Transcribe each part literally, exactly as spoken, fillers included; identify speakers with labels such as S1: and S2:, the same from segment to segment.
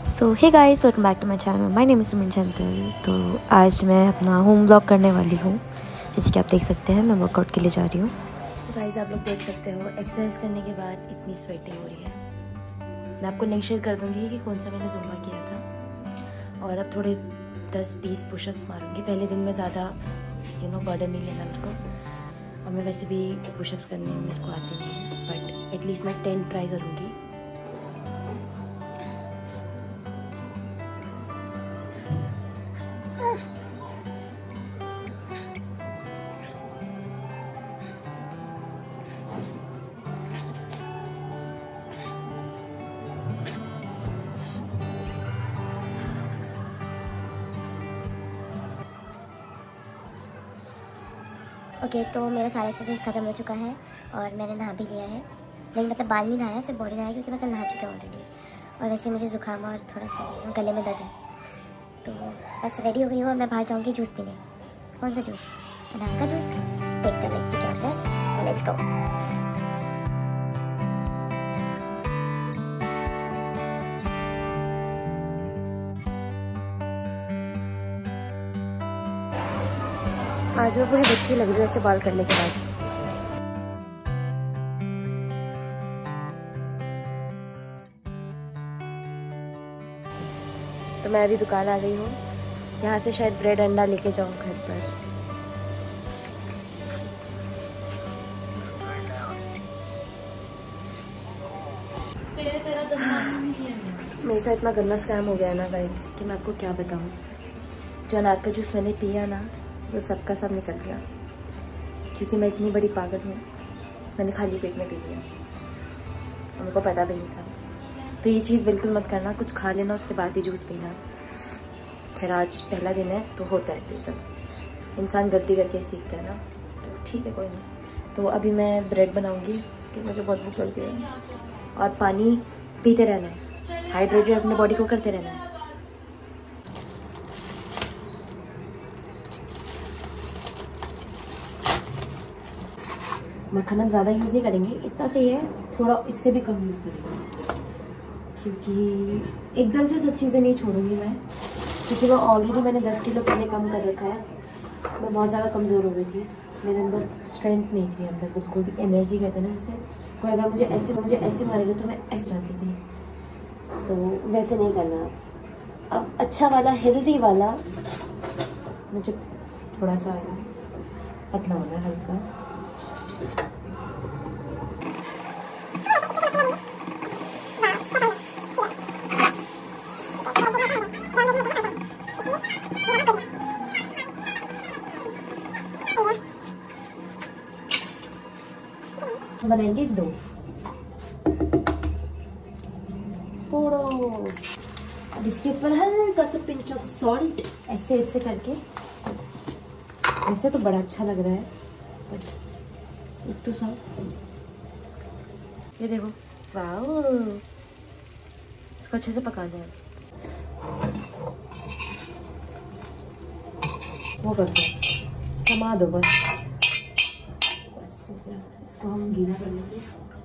S1: So hey guys, welcome back to my channel. My name is Sumin Chantal. तो आज मैं अपना home vlog करने वाली हूँ। जैसे कि आप देख सकते हैं, मैं वर्कआउट के लिए जा रही हूँ। तो गाइस, आप लोग देख सकते हो एक्सरसाइज करने के बाद इतनी स्वेटिंग हो रही है। मैं आपको लिंक शेयर कर दूँगी कि कौन सा मैंने ज़ुम्बा किया था। और अब थोड़े दस बीस पुशअप्स मारूँगी। पहले दिन में ज़्यादा यू नो बर्डन नहीं लेना मेरे को। और मैं वैसे भी पुशअप्स करने में मेरे को आती नहीं है, बट एटलीस्ट मैं टेन ट्राई करूँगी।
S2: ओके okay, तो मेरा सारा एक्सरसाइज खत्म हो चुका है और मैंने नहा भी लिया है। नहीं मतलब बाल नहीं नहाया, सिर्फ बॉडी नहाया क्योंकि मैं कल नहा चुका ऑलरेडी। और वैसे मुझे जुकाम और थोड़ा सा गले में दर्द है, तो बस रेडी हो गई हूँ और मैं बाहर जाऊँगी जूस पीने। कौन सा जूस? अनार का जूस। देखते हैं क्या होता है, तो लेट्स गो।
S1: आज मैं पूरी बच्ची लग रही हूँ ऐसे बाल करने के बाद। तो मैं अभी दुकान आ गई हूँ। यहाँ से शायद ब्रेड अंडा लेके जाऊँ घर पर। मेरे साथ इतना गंदा स्कैम हो गया ना गाइस कि मैं आपको क्या बताऊँ। जो अनार का जूस मैंने पिया ना, वो सबका सब निकल गया। क्योंकि मैं इतनी बड़ी पागल हूँ, मैंने खाली पेट में पी लिया। मेरे को पता भी नहीं था। तो ये चीज़ बिल्कुल मत करना, कुछ खा लेना उसके बाद ही जूस पीना। खैर आज पहला दिन है तो होता है ये सब, इंसान गलती करके ही सीखता है ना, तो ठीक है कोई नहीं। तो अभी मैं ब्रेड बनाऊँगी कि मुझे बहुत भूख लग रही है। और पानी पीते रहना है, हाइड्रेटेड अपने बॉडी को करते रहना है। मक्खन हम ज़्यादा यूज़ नहीं करेंगे, इतना सही है। थोड़ा इससे भी कम यूज़ करेंगे क्योंकि एकदम से सब चीज़ें नहीं छोड़ूंगी मैं, क्योंकि मैं ऑलरेडी मैंने दस किलो पहले कम कर रखा है। मैं बहुत ज़्यादा कमज़ोर हो गई थी, मेरे अंदर स्ट्रेंथ नहीं थी, अंदर बिल्कुल भी एनर्जी कहते हैं ना जैसे कोई अगर मुझे ऐसे मुझे ऐसे मारेगा तो मैं ऐसे जाती थी। तो वैसे नहीं करना। अब अच्छा वाला हेल्दी वाला मुझे थोड़ा सा पतला होना है, हल्का। बनाएंगे दो फोड़ो। अब इसके ऊपर हल्का सा पिंच ऑफ सॉल्ट ऐसे ऐसे करके। ऐसे तो बड़ा अच्छा लग रहा है, बट एक तो सा ये देखो, वाओ। इसको अच्छे से पका दो, वो कर दो, समा दो बस। बस इसको हम गीला कर लेंगे।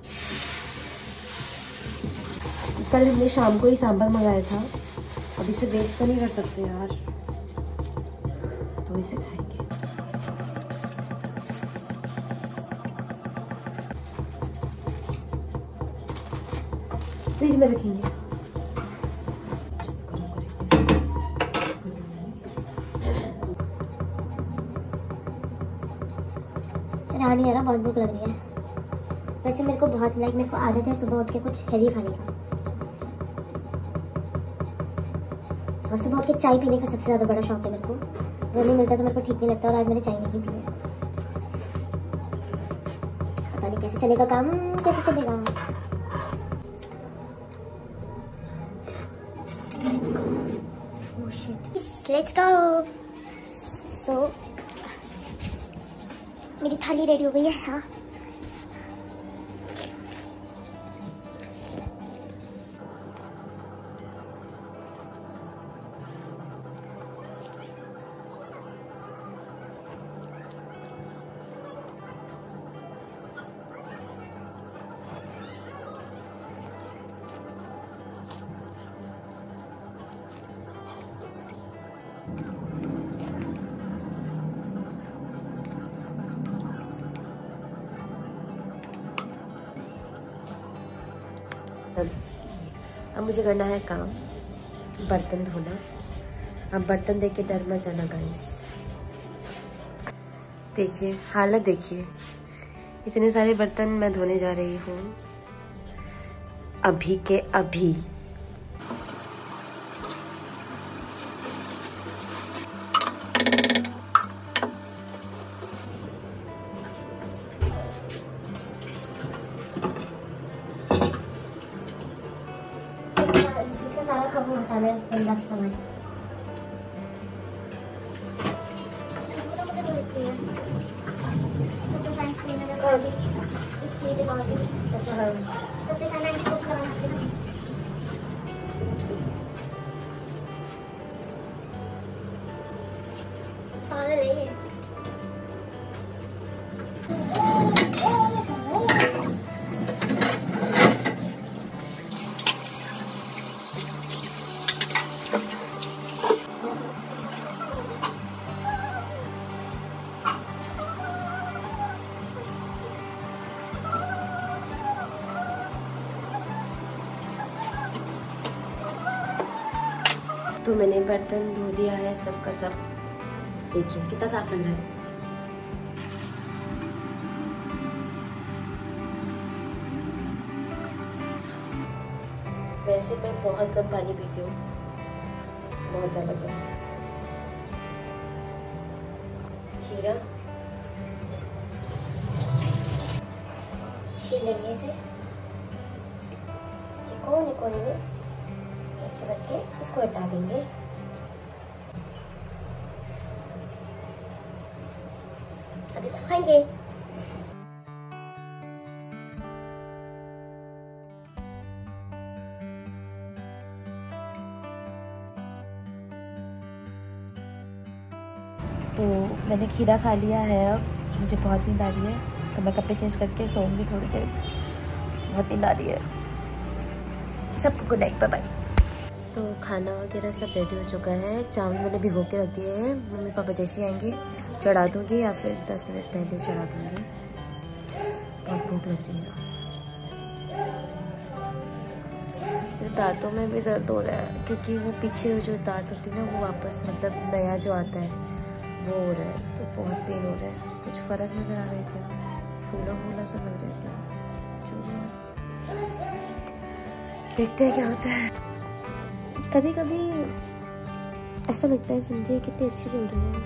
S1: कल हमने शाम को ही सांभर मंगाया था, अब इसे वेस्ट तो नहीं कर सकते यार, तो इसे खाएंगे। फ्रिज में रखेंगे, अच्छे से गर्म करेंगे।
S2: रानी है ना, बहुत भूख लग रही है। वैसे मेरे को बहुत लाइक मेरे को आदत है सुबह उठ के कुछ हैवी खाने का, और सुबह उठ के चाय पीने का सबसे ज़्यादा बड़ा शौक है मेरे को। अगर नहीं मिलता तो मेरे को ठीक नहीं लगता, और आज मैंने चाय नहीं पी है। पता नहीं कैसे चलेगा काम, कैसे चलेगा। Let's go. सो मेरी थाली रेडी हो गई है। हाँ
S1: अब अब मुझे करना है काम, बर्तन धोना। अब बर्तन देख के डर मत जाना गाइस। देखिए हालत देखिए, इतने सारे बर्तन मैं धोने जा रही हूँ अभी के अभी।
S2: सारा कपड़ा हटाना है, गंदा सामान। पागल है ये।
S1: तो मैंने बर्तन धो दिया है सबका सब। देखिए कितना साफ लग रहा है। वैसे मैं बहुत कम पानी पीती हूँ, बहुत ज्यादा कम। खीरा
S2: छील लेंगे इसे, इसके कोने कोने में ऐसे रख के इसको हटा देंगे। अभी सुखाएंगे।
S1: तो मैंने खीरा खा लिया है। अब मुझे बहुत नींद आ रही है, तो मैं कपड़े चेंज करके सोऊंगी थोड़ी देर। बहुत नींद आ रही है। सबको गुड नाइट, बाय बाय। तो खाना वगैरह सब रेडी हो चुका है। चावल मैंने भिगो के रख दिए हैं। मम्मी पापा जैसे आएंगे चढ़ा दूँगी, या फिर दस मिनट पहले चढ़ा दूँगी। बहुत भूख लग रही है। मेरे दांतों में भी दर्द हो रहा है, क्योंकि वो पीछे जो दांत होती है ना, वो वापस मतलब नया जो आता है वो हो रहा है। तो बहुत पेन हो रहा है। कुछ फ़र्क नज़र आ रहा है क्या? फूला फूला सा लग रहा है क्या? जो भी देखते हैं क्या होता है। कभी कभी ऐसा लगता है ज़िंदगी कितनी अच्छी चल रही है।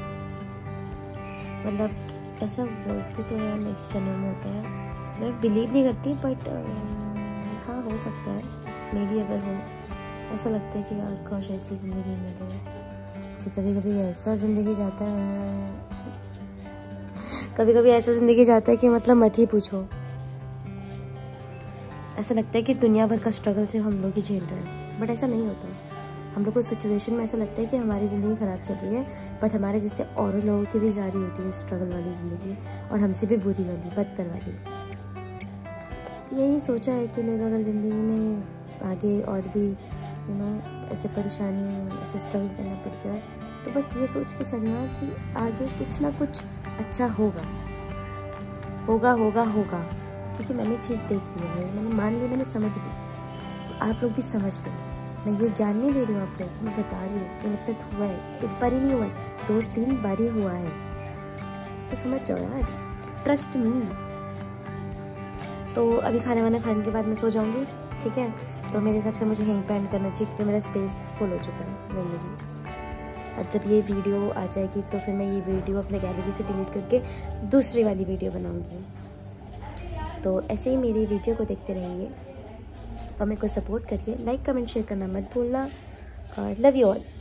S1: मतलब ऐसा बोलते तो है नेक्स्ट जन्म में होता है, मैं बिलीव नहीं करती, बट हाँ हो सकता है, मे बी अगर हो। ऐसा लगता है कि यार काश ऐसी ज़िंदगी मिले। फिर कभी कभी ऐसा ज़िंदगी जाता है कभी कभी ऐसा ज़िंदगी जाता है कि मतलब मत ही पूछो। ऐसा लगता है कि दुनिया भर का स्ट्रगल सिर्फ हम लोग ही झेल रहे हैं, बट ऐसा नहीं होता। हम लोग को सिचुएशन में ऐसा लगता है कि हमारी ज़िंदगी ख़राब चल रही है, बट हमारे जैसे और लोगों की भी जारी होती है स्ट्रगल वाली ज़िंदगी, और हमसे भी बुरी वाली, बदतर वाली। तो यही सोचा है कि लोग अगर ज़िंदगी में आगे और भी यू नो ऐसे परेशानी, ऐसे स्ट्रगल करना पड़ जाए, तो बस ये सोच के चलना कि आगे कुछ ना कुछ अच्छा होगा होगा होगा होगा क्योंकि मैंने चीज़ देख ली है, मैंने मान ली, मैंने समझ ली। तो आप लोग भी समझ लो। मैं ये ज्ञान नहीं दे रही हूँ आप लोग, मैं बता रही हूँ कि मुझसे हुआ है। एक बार ही नहीं हुआ है, दो तीन बार ही हुआ है। तो समझ जाओ यार, ट्रस्ट मी। तो अभी खाना वाना खाने के बाद मैं सो जाऊँगी, ठीक है। तो मेरे हिसाब से मुझे यहीं पे एंड करना चाहिए, क्योंकि मेरा स्पेस फुल हो चुका है मेमोरी। और जब ये वीडियो आ जाएगी तो फिर मैं ये वीडियो अपने गैलरी से डिलीट करके दूसरी वाली वीडियो बनाऊँगी। तो ऐसे ही मेरी वीडियो को देखते रहिए और मेरे को सपोर्ट करिए। लाइक कमेंट शेयर करना मत भूलना। और लव यू ऑल।